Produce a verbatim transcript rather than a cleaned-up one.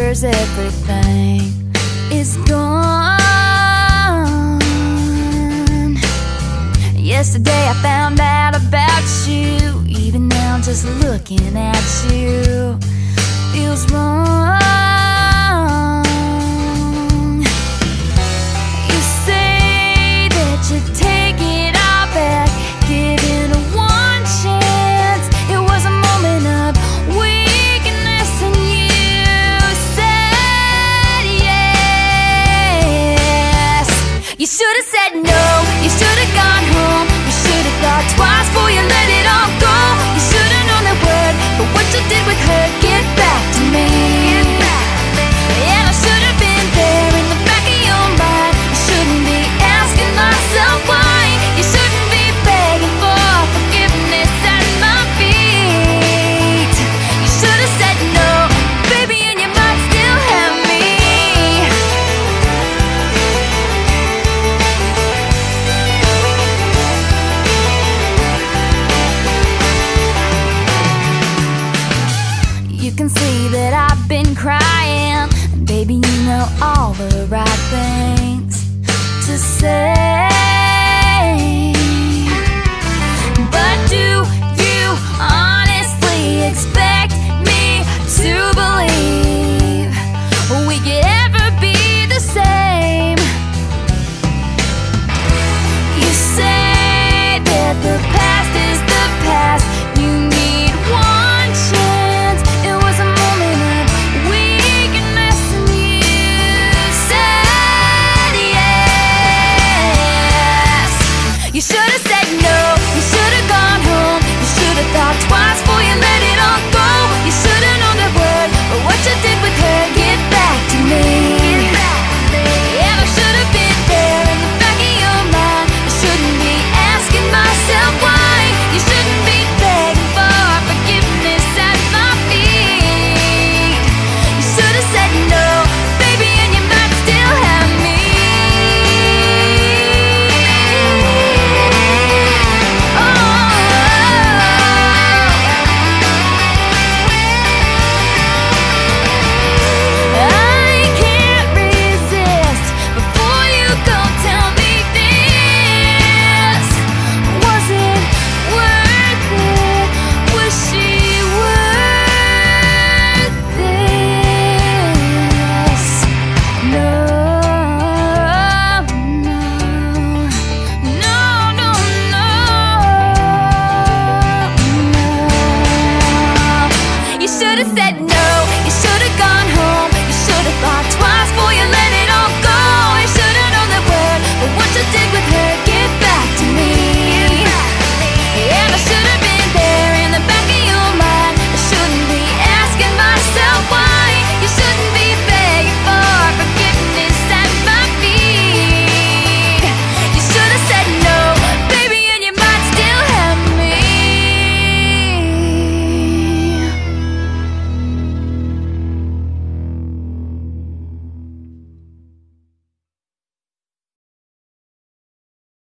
remembers everything is gone. Yesterday I found out about you. Even now just looking at you feels wrong. You say that you take it all back, giving a one chance. It was a moment of weakness and you said yes. You should have said no, you should have gone home. You should have thought twice before you let it all go. You should have known that word, but what you did with her, get back to me. And I should have been there in the back of your mind. You shouldn't be asking myself why. You shouldn't be begging for forgiveness at my feet. You should have said no, baby, and you might still have me. You can see that I've been crying, and baby, you know all the right things to say.